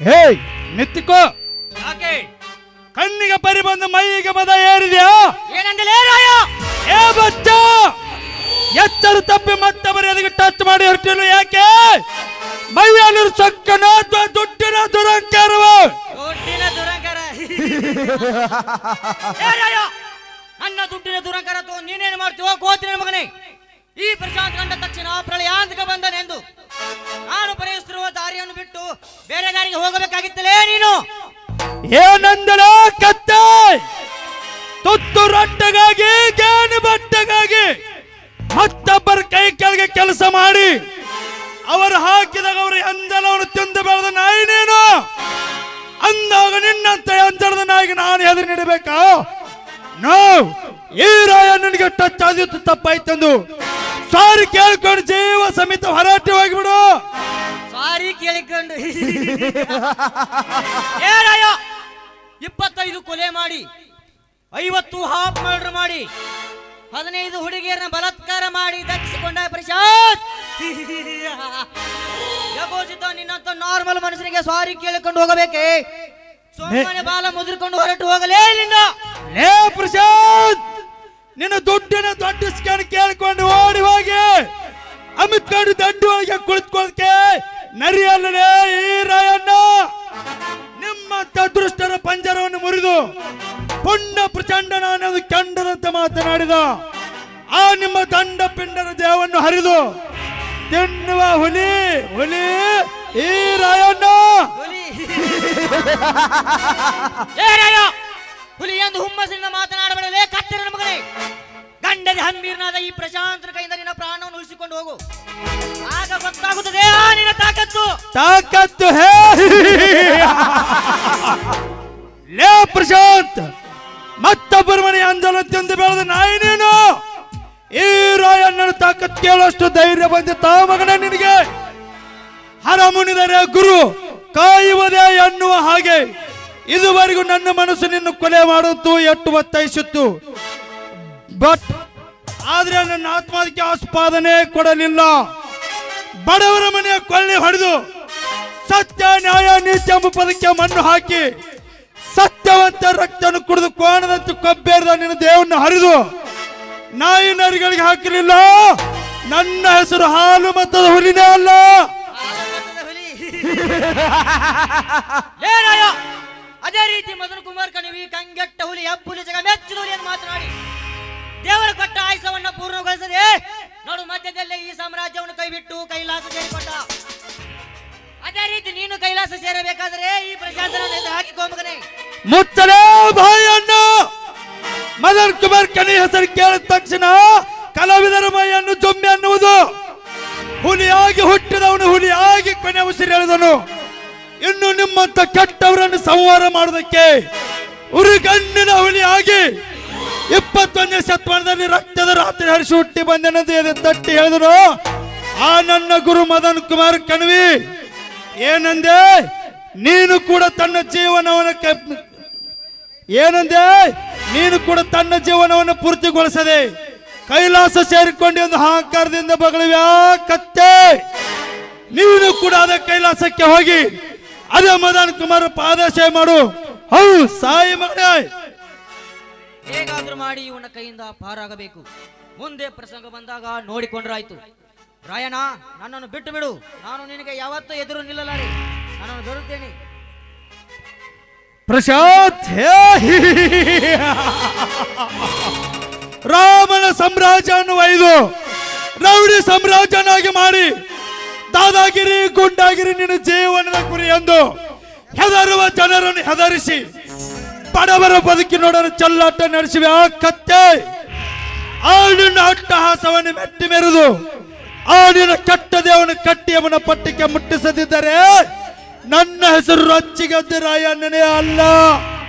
ಹೇ ನಿತ್ತಿಕೋ, ಯಾಕೆ ಕಣ್ಣಿಗೆ ಪರಿ ಬಂದು ಮೈಗೆ ಮದ ಏರಿದ್ಯಾ? ಏನಂದಲೇ ರಾಯ? ಏ ಬಚ್ಚ, ಎಚ್ಚರ ತಪ್ಪಿ ಮತ್ತೊಬ್ಬರು ಎದಕ್ಕೆ ಟಚ್ ಮಾಡಿ ಹೊರಟಿಲ್ಲ ಯಾಕೆ? ಮೈಯಲ್ಲಿ ಸೊಕ್ಕನ ದುಡ್ಡಿನ ದುರಂಕಾರವ? ದುಡ್ಡಿನ ದುರಂಕಾರ? ನನ್ನ ದುಡ್ಡಿನ ದುರಂಕಾರ ನೀನೇನು ಮಾಡ್ತೀವೋ ಗೋತಿನ ಮಗನೇ. ಈ ಪ್ರಶಾಂತ್ ಕಂಡ ತಕ್ಷಣ ಪ್ರಳಯಾಂತಕ ಬಂದನೆಂದು ನಾನು ಬರೆಯುತ್ತಿರುವ ದಾರಿಯನ್ನು ಬಿಟ್ಟು ಬೇರೆ ದಾರಿಗೆ ಹೋಗಬೇಕಾಗಿತ್ತಲೇ ನೀನು. ಏನಂದಲ ಕತ್ತೆ? ತುತ್ತು ರೊಟ್ಟೆಗಾಗಿ ಗೇಣು ಬಟ್ಟೆಗಾಗಿ ಮತ್ತೊಬ್ಬರ ಕೈ ಕೆಳಗೆ ಕೆಲಸ ಮಾಡಿ ಅವರು ಹಾಕಿದಾಗ ಅವರು ಎಂಜಲವನ್ನು ತಿಂದು ಬೆಳೆದ ನಾಯಿ ನೀನು. ಅಂದಾಗ ನಿನ್ನಂತ ಎಂಜಲದ ನಾಯಿಗೆ ನಾನು ಹೆದರಿ ನೀಡಬೇಕಾ? ನೋ, ಈ ರಾಯ ನನಗೆ ಟಚ್ ಆದಿತ್ತು, ತಪ್ಪಾಯ್ತಂದು ಸಾರಿ ಕೇಳ್ಕೊಂಡು ಜೀವ ಸಮೇತ ಹೊರಟಿ ಹೋಗಿಬಿಡು. ಸಾರಿ ಕೇಳಿಕೊಂಡು 25 ಕೊಲೆ ಮಾಡಿ 50 ಹಾಫ್ ಮರ್ಡರ್ ಮಾಡಿ 15 ಹುಡುಗಿಯರನ್ನ ಬಲಾತ್ಕಾರ ಮಾಡಿ ದಕ್ಷಿಕೊಂಡ ಪ್ರಶಾಂತ್. ಯಗೋಜಿತ ನಿನ್ನಂತ ನಾರ್ಮಲ್ ಮನುಷ್ಯನಿಗೆ ಸಾರಿ ಕೇಳಿಕೊಂಡು ಹೋಗಬೇಕೆ? ಸುಮ್ಮನೆ ಬಾಲ ಮುದ್ರಿಕೊಂಡು ಹೊರಟು ಹೋಗಲೇ ನಿನ್ನ. ಲೇ ಪ್ರಶಾಂತ್, ನಿನ್ನ ದುಡ್ಡಿನ ದೊಡ್ಡ ಸ್ಕ್ಯಾನ್ ಕೇಳಿಕೊಂಡು ಓಡಿ ಹೋಗಿ ಅಮಿತ್ಕೊಂಡು ದಡ್ಡು ಹೋಗಿ ಕುಳಿತುಕೊಳ್ಳಕ್ಕೆ ನರಿಯಲ್ಲೇ ಈ ರಾಯಣ್ಣ ನಿಮ್ಮ ಅದೃಷ್ಟರ ಪಂಜರವನ್ನು ಮುರಿದು ಪುಣ್ಯ ಪ್ರಚಂಡ ನಾನದು ಕಂಡದಂತೆ ಮಾತನಾಡಿದ ಆ ನಿಮ್ಮ ದಂಡ ಪಿಂಡನ ದೇಹವನ್ನು ಹರಿದು ತಿನ್ನುವ ಹುಲಿ ಹುಲಿ ಈ ರಾಯಣ್ಣ. ಹುಲಿ ಎಂದು ಹುಮ್ಮಸ್ಸಿನಿಂದ ಮಾತನಾಡಬೇಡಲೇ ಕತ್ತರಿನ ಮಗನೇ. ಗಂಡದ ಹಂಬೀರ್ನಾದ ಈ ಪ್ರಶಾಂತರ ಕೈಯಿಂದ ನಿನ್ನ ಪ್ರಾಣವನ್ನು ಉಳಿಸಿಕೊಂಡು ಹೋಗು. ಆಗ ಗೊತ್ತಾಗುತ್ತದೆ ನಿನ್ನ ತಾಕತ್ತು. ತಾಕತ್ತು ಹೇ ಲೇ ಪ್ರಶಾಂತ್, ಮತ್ತೊಬ್ಬರ ಮನೆ ಅಂಜಲ ತಿಂದು ಬೆಳೆದ ನಾಯಿ ನೀನು. ಈ ರಾಯಣ್ಣನ ತಾಕತ್ ಕೇಳೋಷ್ಟು ಧೈರ್ಯ ಬಂದಿತ್ತ ಮಗನೇ ನಿನಗೆ? ಹರ ಮುನಿದರೆ ಗುರು ಕಾಯುವುದೇ ಎನ್ನುವ ಹಾಗೆ ಇದುವರೆಗೂ ನನ್ನ ಮನಸ್ಸು ನಿನ್ನ ಕೊಲೆ ಮಾಡುತ್ತು ಎಟ್ಟು ಒತ್ತಾಯಿಸಿತ್ತು. ಬಟ್ ಆದ್ರೆ ನನ್ನ ಆತ್ಮಕ್ಕೆ ಆಸ್ಪಾದನೆ ಕೊಡಲಿಲ್ಲ. ಬಡವರ ಮನೆಯ ಕೊಳ್ಳಿ ಹೊಡೆದು ಸತ್ಯ ನ್ಯಾಯ ನೀತಿ ಎಂಬ ಪದಕ್ಕೆ ಮಣ್ಣು ಹಾಕಿ ಸತ್ಯವಂತ ರಕ್ತವನ್ನು ಕುಡಿದು ಕೋಣದಂತೆ ಕೊಬ್ಬೇರಿದ ನಿನ್ನ ದೇವವನ್ನು ಹರಿದು ನಾಯಿ ನರಿಗಳಿಗೆ ಹಾಕಲಿಲ್ಲ. ನನ್ನ ಹೆಸರು ಹಾಲು ಮತದ ಹುಲಿನೇ ಅಲ್ಲ. ಅದೇ ರೀತಿ ಮದನ್ ಕುಮಾರ್ ಕಣಿವಿ ಕಂಗೆಟ್ಟ ಹುಲಿ ಅಬ್ಬುಲಿ ಜಗ ಮೆಚ್ಚಿದ ಹುಲಿ ಎಂದು ಮಾತನಾಡಿ ದೇವರ ಕೊಟ್ಟ ಆಯುಷವನ್ನ ಪೂರ್ಣಗೊಳಿಸದೆ ನೋಡು ಮಧ್ಯದಲ್ಲೇ ಈ ಸಾಮ್ರಾಜ್ಯವನ್ನು ಕೈಬಿಟ್ಟು ಕೈಲಾಸ ಸೇರಿಕೊಂಡ. ಅದೇ ರೀತಿ ನೀನು ಕೈಲಾಸ ಸೇರಬೇಕಾದರೆ ಈ ಪ್ರಶಾಂತನ ಹಾಕಿಕೋ ಮಗನೇ. ಮುಚ್ಚಲೇ ಬಾಯಣ್ಣ. ಮದನ್ ಕುಮಾರ್ ಕಣಿ ಹೆಸರು ಕೇಳಿದ ತಕ್ಷಣ ಕಲಾವಿದರ ಮೈಯನ್ನು ಜೊಮ್ಮೆ ಅನ್ನುವುದು. ಹುಲಿಯಾಗಿ ಹುಟ್ಟಿದವನು ಹುಲಿಯಾಗಿ ಕೊನೆ ಉಸಿರು ಎಳೆದನು. ಇನ್ನು ನಿಮ್ಮಂತ ಕೆಟ್ಟವರನ್ನು ಸಂಹಾರ ಮಾಡೋದಕ್ಕೆ ಉರಿಗಣ್ಣಿನ ಹುಲಿಯಾಗಿ 21ನೇ ಶತಮಾನದಲ್ಲಿ ರಕ್ತದ ರಾತ್ರಿ ಹರಿಸಿ ಹುಟ್ಟಿ ಬಂದೆನದು ತಟ್ಟಿ ಹೇಳಿದನು ಆ ನನ್ನ ಗುರು ಮದನ್ ಕುಮಾರ್ ಕಣ್ವಿ. ಏನಂದೆ? ನೀನು ಕೂಡ ತನ್ನ ಜೀವನವನ್ನು ಏನಂದೆ? ನೀನು ಕೂಡ ತನ್ನ ಜೀವನವನ್ನು ಪೂರ್ತಿಗೊಳಿಸದೆ ಕೈಲಾಸ ಸೇರಿಕೊಂಡು ಒಂದು ಅಹಂಕಾರದಿಂದ ಬಗಳುವ್ಯಾ ಕತ್ತೆ. ನೀನು ಕೂಡ ಅದೇ ಕೈಲಾಸಕ್ಕೆ ಹೋಗಿ ಅದೇ ಮದನ್ ಕುಮಾರ್ ಪಾದಸೇವೆ ಮಾಡು. ಹೌದು ಸಾಯಿ ಮಗನೇ. ಹೇಗಾದ್ರೂ ಮಾಡಿ ಇವನ ಕೈಯಿಂದ ಪಾರಾಗಬೇಕು. ಮುಂದೆ ಪ್ರಸಂಗ ಬಂದಾಗ ನೋಡಿಕೊಂಡ್ರಾಯ್ತು. ರಾಯಣ್ಣ, ನನ್ನನ್ನು ಬಿಟ್ಟು ಬಿಡು. ನಾನು ನಿನಗೆ ಯಾವತ್ತೂ ಎದುರು ನಿಲ್ಲಲಾರೆ. ನನ್ನನ್ನು ದೊರೆತೇನೆ. ಪ್ರಶಾಂತ್, ರಾಮನ ಸಾಮ್ರಾಜ್ಯವನ್ನು ಒಯ್ದು ರೌಡಿ ಸಾಮ್ರಾಜ್ಯನಾಗಿ ಮಾಡಿ ದಾದಾಗಿರಿ ಗುಂಡಾಗಿರಿ ನಿನ್ನ ಜೀವನದ ಗುರಿ ಎಂದು ಹೆದರುವ ಜನರನ್ನು ಹೆದರಿಸಿ ಬಡವರ ಬದುಕಿ ನೋಡಲು ಚೆಲ್ಲಾಟ ನಡೆಸಿವೆ ಆ ಕತ್ತೆ. ಆ ನಿನ್ನ ಅಟ್ಟಹಾಸವನ್ನು ಮೆಟ್ಟಿ ಮೆರೆದು ಆ ನಿನ್ನ ಕೆಟ್ಟ ದೇವನ ಕಟ್ಟಿ ಅವನ ಪಟ್ಟಕ್ಕೆ ಮುಟ್ಟಿಸದಿದ್ದರೆ ನನ್ನ ಹೆಸರು ರಚ್ಚಿಗದ್ದೆ ರಾಯಣ್ಣನೇ ಅಲ್ಲ.